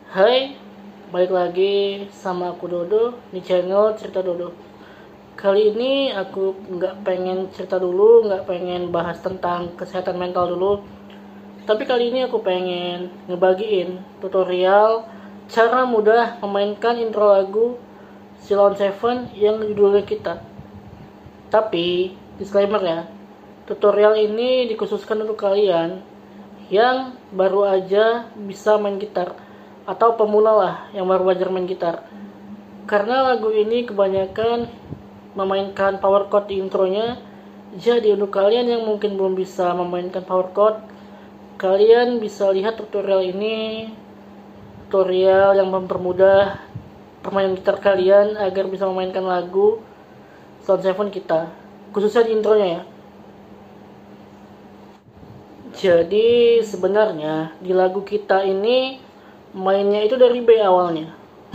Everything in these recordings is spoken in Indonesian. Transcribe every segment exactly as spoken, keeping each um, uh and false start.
Hai, balik lagi sama aku Dodo di channel Cerita Dodo. Kali ini aku nggak pengen cerita dulu, nggak pengen bahas tentang kesehatan mental dulu. Tapi kali ini aku pengen ngebagiin tutorial cara mudah memainkan intro lagu Sheila on Seven yang judulnya Kita. Tapi, disclaimer ya, tutorial ini dikhususkan untuk kalian yang baru aja bisa main gitar atau pemula lah yang baru belajar main gitar, karena lagu ini kebanyakan memainkan power chord di intronya. Jadi untuk kalian yang mungkin belum bisa memainkan power chord, kalian bisa lihat tutorial ini, tutorial yang mempermudah permainan gitar kalian agar bisa memainkan lagu Sheila on Seven Kita, khususnya di intronya ya. Jadi sebenarnya di lagu Kita ini mainnya itu dari B awalnya,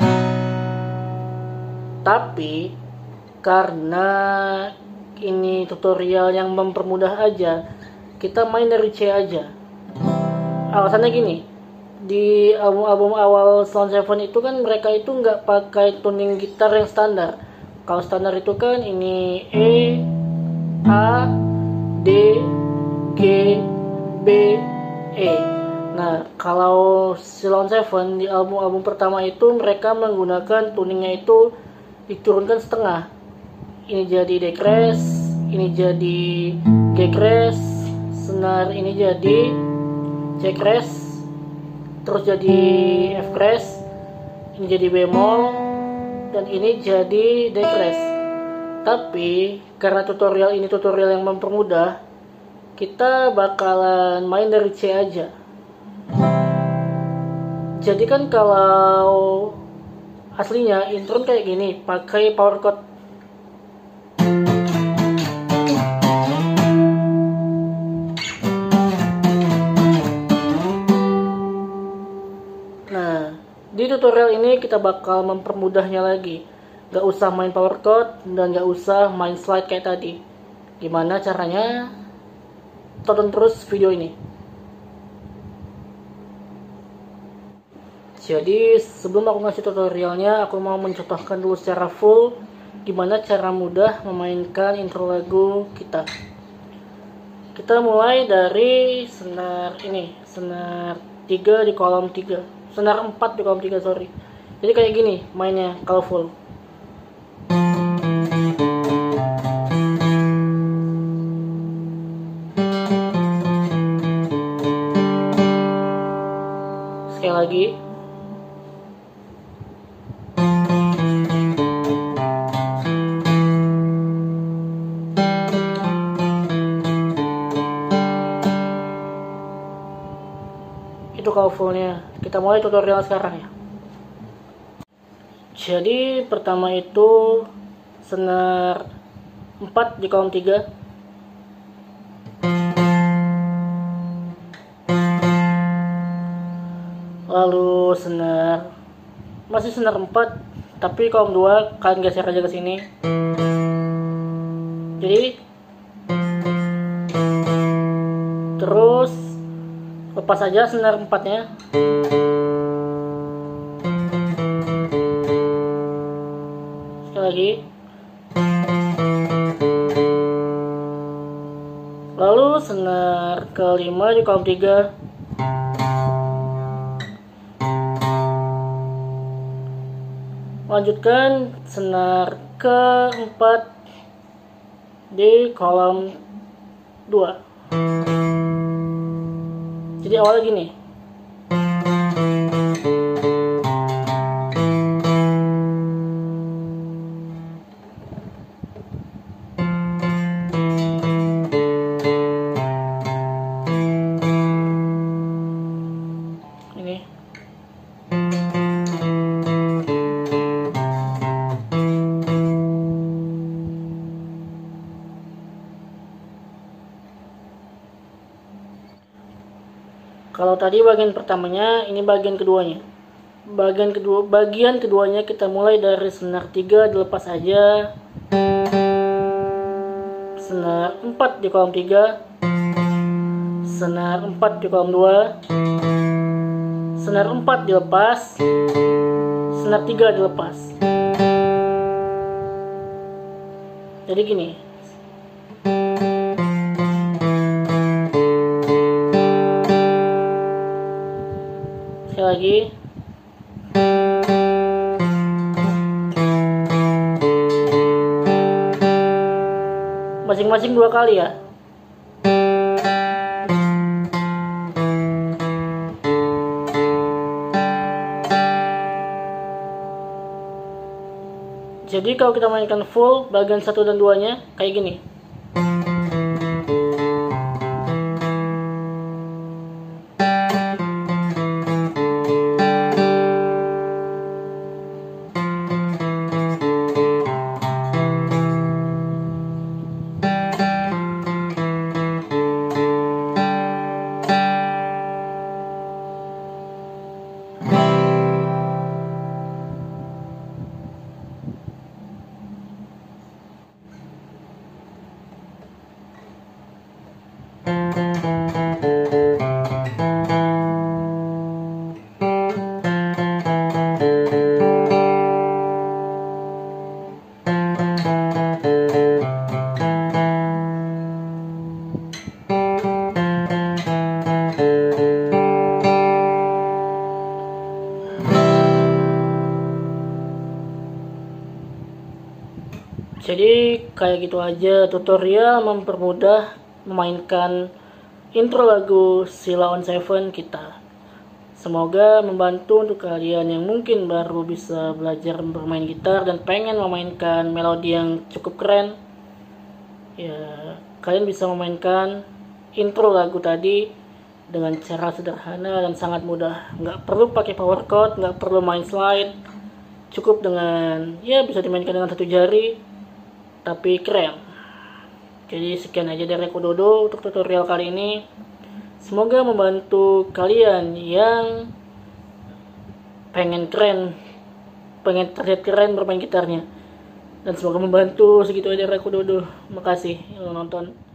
tapi karena ini tutorial yang mempermudah aja, kita main dari C aja. Alasannya gini, di album-album awal Sheila on Seven itu kan mereka itu nggak pakai tuning gitar yang standar. Kalau standar itu kan ini E, A, D, G, B, E. Nah, kalau Sheila on Seven di album-album pertama itu mereka menggunakan tuningnya itu diturunkan setengah. Ini jadi D crash, ini jadi G crash, senar ini jadi C crash, terus jadi F crash, ini jadi bemol, dan ini jadi D crash. Tapi karena tutorial ini tutorial yang mempermudah, kita bakalan main dari C aja. Jadi kan kalau aslinya intro kayak gini, pakai power chord. Nah, di tutorial ini kita bakal mempermudahnya lagi. Gak usah main power chord dan gak usah main slide kayak tadi. Gimana caranya? Tonton terus video ini. Jadi sebelum aku ngasih tutorialnya, aku mau mencontohkan dulu secara full gimana cara mudah memainkan intro lagu Kita. Kita mulai dari senar ini, senar tiga di kolom tiga, senar empat di kolom tiga, sorry. Jadi kayak gini mainnya kalau full. Sekali lagi. Itu kalau fullnya. Kita mulai tutorial sekarang ya. Jadi pertama itu senar empat di kolom tiga, lalu senar masih senar empat tapi kolom dua, kalian geser aja ke sini. Jadi terus lepas aja senar empatnya. Sekali lagi. Lalu senar kelima di kolom tiga. Lanjutkan senar keempat di kolom dua. Jadi awalnya gini. Ini. Kalau tadi bagian pertamanya, ini bagian keduanya. Bagian kedua, bagian keduanya kita mulai dari senar tiga dilepas aja. Senar empat di kolom tiga. Senar empat di kolom dua. senar empat dilepas, senar tiga dilepas. Jadi gini. Sekali lagi. Masing-masing dua kali ya. Jadi kalau kita mainkan full bagian satu dan duanya kayak gini. Jadi kayak gitu aja tutorial mempermudah memainkan intro lagu Sheila on Seven kita. Semoga membantu untuk kalian yang mungkin baru bisa belajar bermain gitar dan pengen memainkan melodi yang cukup keren. Ya, kalian bisa memainkan intro lagu tadi dengan cara sederhana dan sangat mudah. Nggak perlu pakai power chord, nggak perlu main slide. Cukup dengan, ya bisa dimainkan dengan satu jari. Tapi keren. Jadi sekian aja dari aku Dodo untuk tutorial kali ini. Semoga membantu kalian yang pengen keren, pengen terlihat keren bermain gitarnya. Dan semoga membantu. Segitu aja dari aku Dodo. Makasih yang nonton.